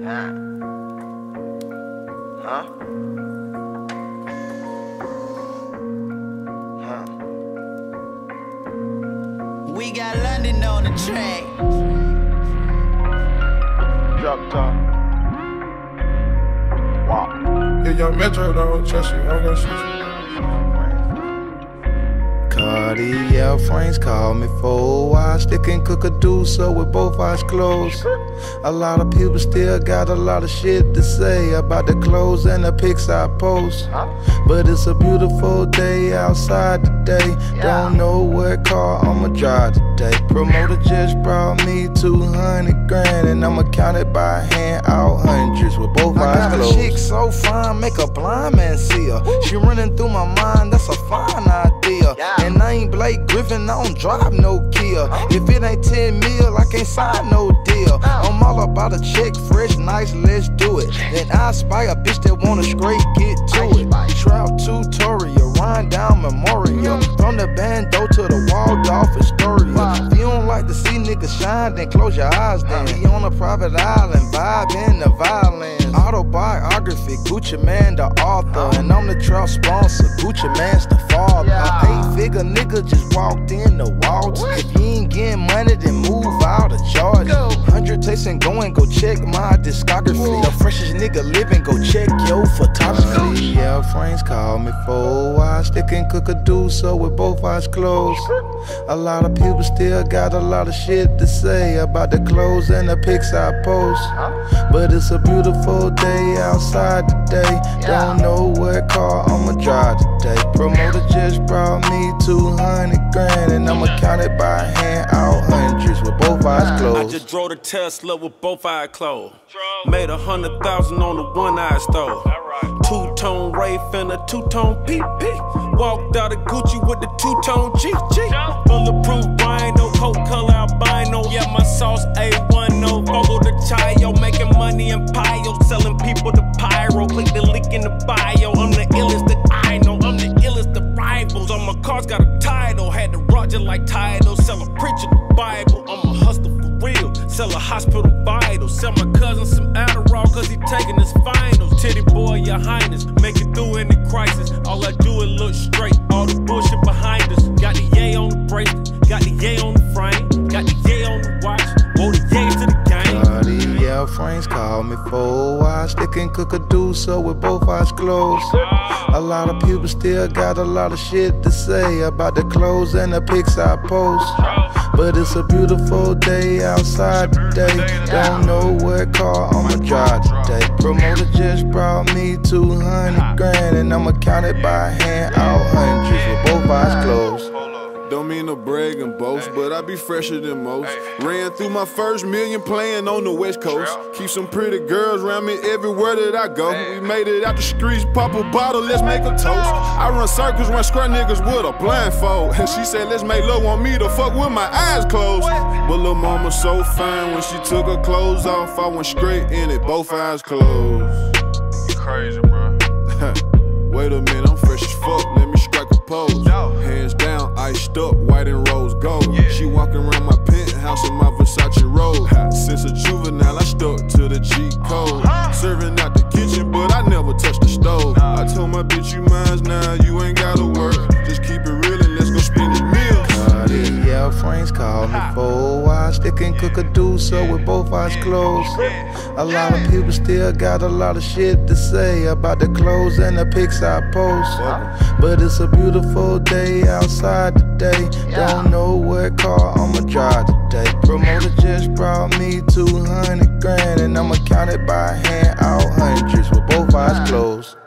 Yeah. Huh? Huh? We got London on the track. Drop top. Wow. If young Metro don't trust you, I'm gonna shoot you. Cartier frames call me for a while. Stick and cook a deuce so with both eyes closed. A lot of people still got a lot of shit to say about the clothes and the pics I post. But it's a beautiful day outside today. Don't know what car I'ma drive today. Promoter just brought me 200 grand, and I'ma count it by hand out hundreds with both eyes closed. I got a chick so fine, make a blind man see her. She running through my mind, that's a fine idea. And I ain't Blake Griffin, I don't drive no Kia. If it ain't 10 mil, I can't sign no deal. I'm all about a check, fresh, nice, let's do it. Then I spy a bitch that wanna straight get to it. Trout tutorial, run down Memorial. From the bando to the Waldorf Astoria. If you don't like to see niggas shine, then close your eyes then. Be on a private island, vibe in the violence. Autobiography, Gucci Mane the author. And I'm the Trout sponsor, Gucci Mane's the father. A 8-figure nigga just walked in the Waltz. If you ain't getting money, then move out of Georgia. 100 takes and go check my discography. The freshest nigga living, go check your photography. Yeah, friends call me for a while. Stick and cook a deuce so with both eyes closed. A lot of people still got a lot of shit to say about the clothes and the pics I post. But it's a beautiful day outside today. Don't know what car I'ma drive today. Promoter just brought me 200 grand, and I'ma count it by hand out hundreds with both eyes closed. I just drove the Tesla with both eyes closed. Made 100,000 on the one eye stove. Two-tone Wraith and a two-tone PP. Walked out of Gucci with the two-tone GG. Bulletproof rhino, coat color albino. Yeah, my sauce A1, no Fogo de Chayo. Making money in Pio, selling people the pyro. Click the link in the bio. I'm the illest that I know. I'm the illest of rivals. On my cars got a title. Had to Roger like title. Sell a preacher the Bible. I'm a hustler for real. Sell a hospital vital. Sell my cousin some Adderall cause he taking his finals. Titty boy, your highness. Make it through any crisis. All I do is look straight. All the bullshit behind us. Got the yay on the bracelet. Got the yay on the frame. Got the yay on the watch. Whoa, the yay to the game. Cartier frames call me for a while. Stick and cook a deuce so with both eyes closed. A lot of people still got a lot of shit to say about the clothes and the pics I post. But it's a beautiful day outside today. Don't know what car I'ma drive today. Promoter just brought me 200 grand, and I'ma count it by hand out hundreds with both eyes closed. Don't mean to brag and boast, but I be fresher than most. Ran through my first million playing on the West Coast. Keep some pretty girls around me everywhere that I go. We made it out the streets, pop a bottle, let's make a toast. I run circles, run square niggas with a blindfold. And she said, let's make love on me to fuck with my eyes closed. But lil' mama so fine, when she took her clothes off, I went straight in it, both eyes closed. You crazy, bro. Wait a minute, I'm fresh as fuck, let me strike a pose. Hands down, iced up, white and rose gold. She walking around my penthouse in my Versace robe. Since a juvenile, I stuck to the G code. Serving out the kitchen, but I never touched the stove. I told my bitch, you mines now, you ain't gotta work. Just keep it real and let's go spend this meal. Yeah, friends call me for a while. Stick and cook a deuce so with both eyes closed. A lot of people still got a lot of shit to say about the clothes and the pics I post. But it's a beautiful day outside today. Don't know what car I'ma drive today. Promoter just brought me 200 grand, and I'ma count it by hand out hundreds with both eyes closed.